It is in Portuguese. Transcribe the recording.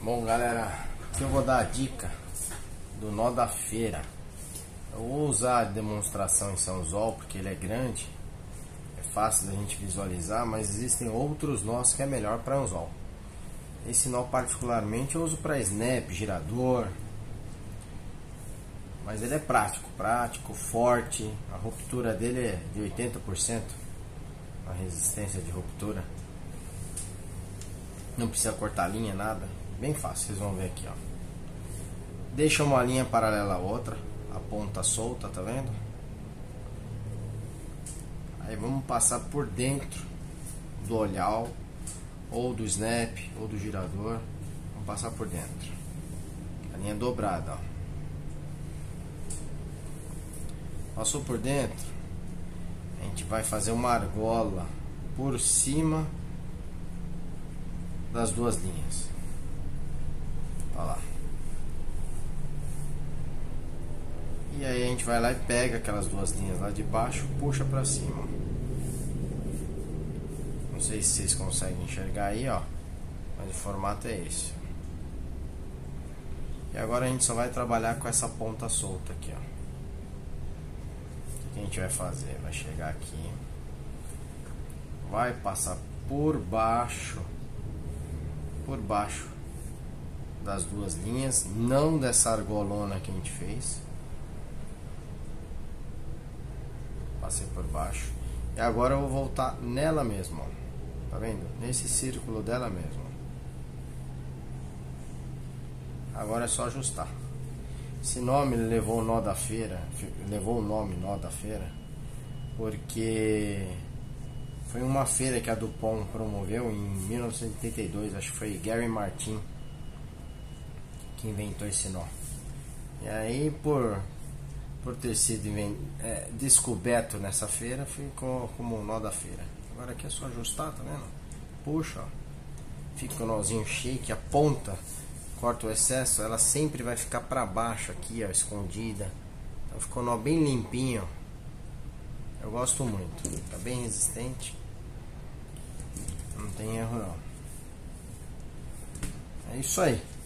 Bom, galera, aqui eu vou dar a dica do nó da feira. Eu vou usar a demonstração em Sãozol porque ele é grande, é fácil da gente visualizar, mas existem outros nós que é melhor para anzol. Esse nó particularmente eu uso para snap, girador, mas ele é prático, forte. A ruptura dele é de 80%, a resistência de ruptura. Não precisa cortar linha, nada. Bem fácil, vocês vão ver aqui, ó. Deixa uma linha paralela à outra, a ponta solta, tá vendo? Aí vamos passar por dentro do olhal, ou do snap, ou do girador. Vamos passar por dentro. A linha dobrada, ó. Passou por dentro, a gente vai fazer uma argola por cima das duas linhas. Olha lá. E aí a gente vai lá e pega aquelas duas linhas lá de baixo, puxa pra cima. Não sei se vocês conseguem enxergar aí, ó, mas o formato é esse. E agora a gente só vai trabalhar com essa ponta solta aqui, ó. O que a gente vai fazer? Vai chegar aqui, vai passar por baixo das duas linhas, não dessa argolona que a gente fez. Passei por baixo. E agora eu vou voltar nela mesmo, ó. Tá vendo? Nesse círculo dela mesmo. Agora é só ajustar. Esse nome levou o nó da feira, levou o nome nó da feira, porque foi uma feira que a Dupont promoveu em 1982, acho que foi Gary Martin que inventou esse nó. E aí por ter sido descoberto nessa feira, ficou como o nó da feira. Agora aqui é só ajustar, tá vendo? Puxa, ó. Fica o nozinho shake, a ponta corta o excesso, ela sempre vai ficar para baixo aqui, ó, escondida. Então ficou um nó bem limpinho. Eu gosto muito, fica bem resistente. Não tem erro não. É isso aí.